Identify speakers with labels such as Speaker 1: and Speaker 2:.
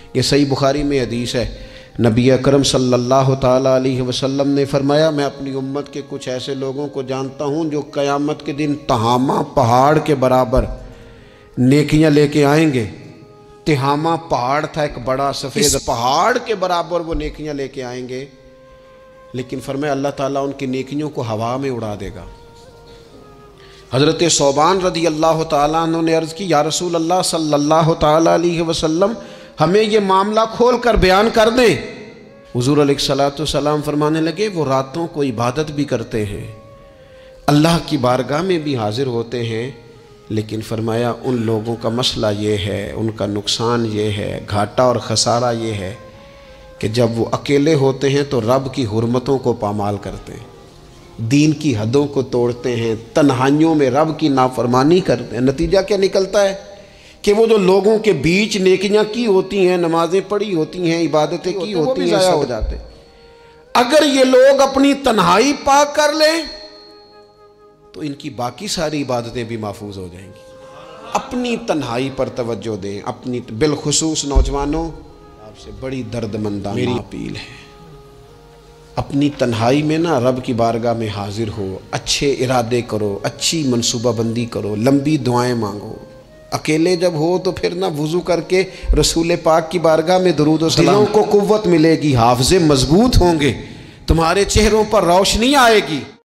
Speaker 1: یہ صحیح بخاری میں حدیث ہے، نبی اکرم صلی اللہ تعالیٰ علیہ وسلم نے فرمایا میں اپنی امت کے کچھ ایسے لوگوں کو جانتا ہوں جو قیامت کے دن تہامہ پہاڑ کے برابر نیکیاں لے کے آئیں گے۔ تہامہ پہاڑ تھا ایک بڑا سفید، پہاڑ کے برابر وہ نیکیاں لے کے آئیں گے، لیکن فرمایا اللہ تعالیٰ ان کی نیکیوں کو ہوا میں اڑا دے گا۔ حضرت ثوبان رضی اللہ تعالیٰ عنہ نے عرض کی یا رسول اللہ صلی اللہ تعالیٰ علیہ وسلم ہمیں یہ معاملہ کھول کر بیان کر دیں۔ حضور علیہ السلام فرمانے لگے وہ راتوں کو عبادت بھی کرتے ہیں، اللہ کی بارگاہ میں بھی حاضر ہوتے ہیں، لیکن فرمایا ان لوگوں کا مسئلہ یہ ہے، ان کا نقصان یہ ہے، گھاٹا اور خسارہ یہ ہے کہ جب وہ اکیلے ہوتے ہیں تو رب کی حرمتوں کو پامال کرتے ہیں، دین کی حدوں کو توڑتے ہیں، تنہائیوں میں رب کی نافرمانی کرتے ہیں۔ نتیجہ کیا نکلتا ہے کہ وہ جو لوگوں کے بیچ نیکیاں کی ہوتی ہیں، نمازیں پڑھی ہوتی ہیں، عبادتیں کی ہوتی ہیں، ضائع ہو جاتے ہیں۔ اگر یہ لوگ اپنی تنہائی پاک کر لیں تو ان کی باقی ساری عبادتیں بھی محفوظ ہو جائیں گی۔ اپنی تنہائی پر توجہ دیں، اپنی بالخصوص نوجوانوں، آپ سے بڑی دردمندانہ میری اپیل ہے، اپنی تنہائی میں نا رب کی بارگاہ میں حاضر ہو، اچھے ارادے کرو، اچھی منصوبہ بندی کرو، لمبی دعائیں مانگو۔ اکیلے جب ہو تو پھر نا وضو کر کے رسول پاک کی بارگاہ میں درود و سلام، دلوں کو قوت ملے گی، حافظے مضبوط ہوں گے، تمہارے چہروں پر روشنی آئے گی۔